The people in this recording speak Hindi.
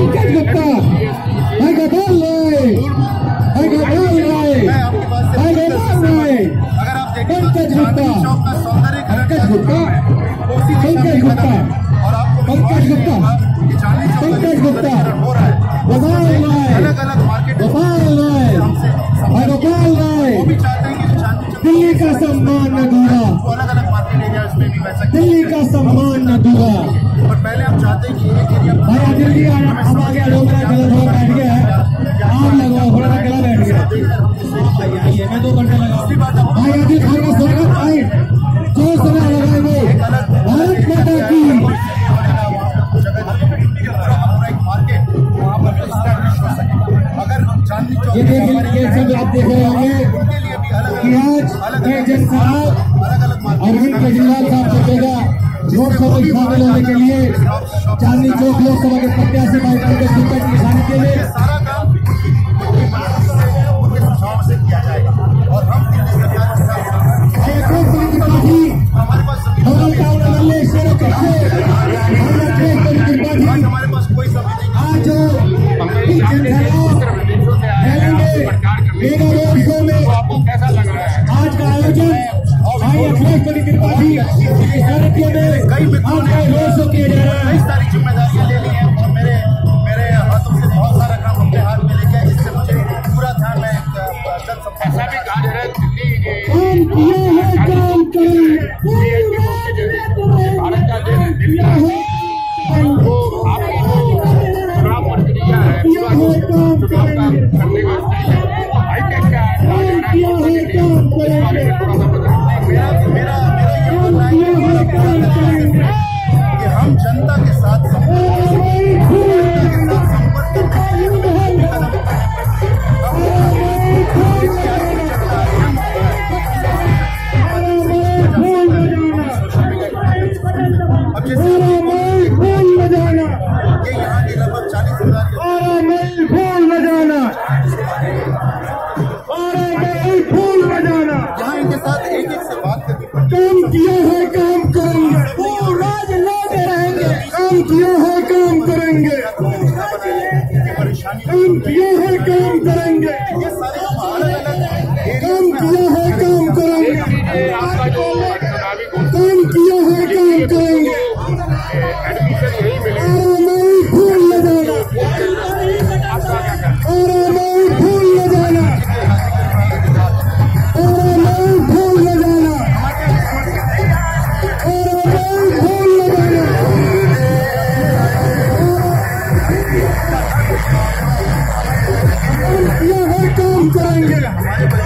पंकज गुप्ता, हाय गोपाल राय, हाय गोपाल राय, हाय गोपाल राय, पंकज गुप्ता, पंकज गुप्ता, पंकज गुप्ता, पंकज गुप्ता, पंकज गुप्ता, गोपाल राय, गोपाल राय, हाय गोपाल राय, दिल्ली का सम्मान अधूरा, दिल्ली का सम्मान अधूरा। पर पहले हम चाहते हैं कि एक एरिया भाई दिल्ली हम आ गया, लोग गला थोड़ा बैठ गया है, आम लगवाओ थोड़ा सा गला बैठ गया। आइए मैं 2 घंटे लगा भाई आदिल खान का स्वागत। भाई जो समय लगाएंगे भारत माता की। ये देखिए ये सब आप देख रहे होंगे कि आज एक जनसभा अरविंद केजरीवाल साहब चलेगा लोकसभा में शामिल होने के लिए चांदनी चौक लोकसभा के प्रत्याशी भाई के टिकट निशाने के लिए सारा काम उनके सुझाव से किया जाएगा। और हम हमारे पास कोई सब्जी नहीं। आज जो रोड शो में कैसा लग रहा है आज का आयोजन भाई अखिलेश त्रिपाठी में कई मित्रों ने रोड शो किया जा रहा है। कई सारी जिम्मेदारियां ले ली हैं और मेरे हाथों से बहुत सारा काम अपने हाथ में लेके आए, जिससे मुझे पूरा ध्यान है ऐसा भी कहा जा रहा है दिल्ली काम किया है काम करेंगे भारत का जो दिल्ली वो आपकी जो चुनाव प्रक्रिया है चुनाव का करने का भाई क्या मेरा ये मानना है कि हम जनता के साथ अब जैसे ये यहाँ के लगभग 40,000 यहाँ इनके साथ एक से बात करनी पड़ती है। काम किया है काम करेंगे, वो राज लौटे रहेंगे। काम किया है काम करेंगे, परेशानी काम किया है काम करेंगे, ये सारे अलग अलग काम किया है काम करेंगे, आपका जो चुनावी काम किया है काम करेंगे। एडमिशन यही मिले और नहीं भूल न जाना, और नहीं भूल न जाना, और नहीं भूल न जाना, और नहीं भूल न जाना। काम किया है काम करेंगे।